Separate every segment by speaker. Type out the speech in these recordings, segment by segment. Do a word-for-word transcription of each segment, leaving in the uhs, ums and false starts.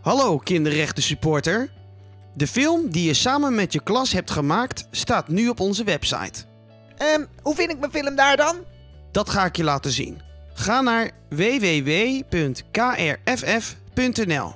Speaker 1: Hallo kinderrechten supporter. De film die je samen met je klas hebt gemaakt staat nu op onze website.
Speaker 2: Um, hoe vind ik mijn film daar dan?
Speaker 1: Dat ga ik je laten zien. Ga naar w w w punt k r f f punt n l.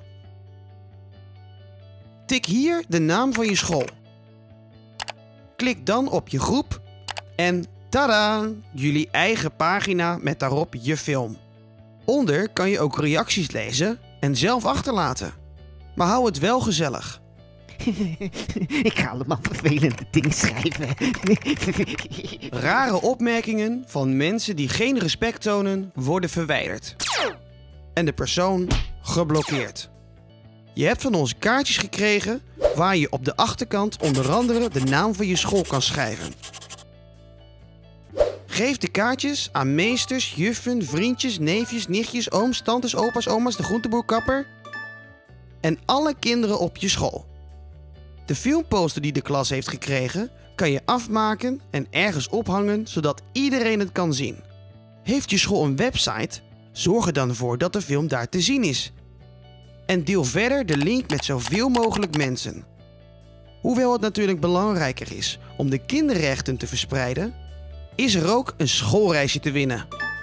Speaker 1: Tik hier de naam van je school. Klik dan op je groep en tada! Jullie eigen pagina met daarop je film. Onder kan je ook reacties lezen en zelf achterlaten. Maar hou het wel gezellig.
Speaker 2: Ik ga allemaal vervelende dingen schrijven.
Speaker 1: Rare opmerkingen van mensen die geen respect tonen worden verwijderd. En de persoon geblokkeerd. Je hebt van ons kaartjes gekregen waar je op de achterkant onder andere de naam van je school kan schrijven. Geef de kaartjes aan meesters, juffen, vriendjes, neefjes, nichtjes, ooms, tantes, opa's, oma's, de groenteboerkapper en alle kinderen op je school. De filmposter die de klas heeft gekregen kan je afmaken en ergens ophangen zodat iedereen het kan zien. Heeft je school een website? Zorg er dan voor dat de film daar te zien is. En deel verder de link met zoveel mogelijk mensen. Hoewel het natuurlijk belangrijker is om de kinderrechten te verspreiden, is er ook een schoolreisje te winnen.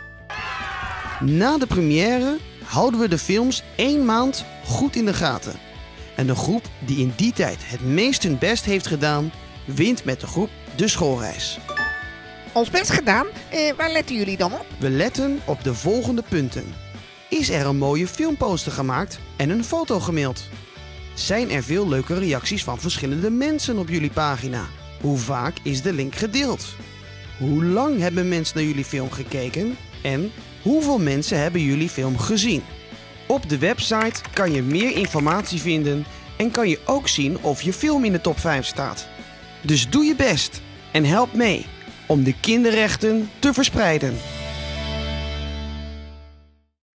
Speaker 1: Na de première houden we de films één maand goed in de gaten. En de groep die in die tijd het meest hun best heeft gedaan, wint met de groep de schoolreis.
Speaker 2: Ons best gedaan? Eh, waar letten jullie dan op?
Speaker 1: We letten op de volgende punten. Is er een mooie filmposter gemaakt en een foto gemaild? Zijn er veel leuke reacties van verschillende mensen op jullie pagina? Hoe vaak is de link gedeeld? Hoe lang hebben mensen naar jullie film gekeken? En hoeveel mensen hebben jullie film gezien? Op de website kan je meer informatie vinden en kan je ook zien of je film in de top vijf staat. Dus doe je best en help mee om de kinderrechten te verspreiden.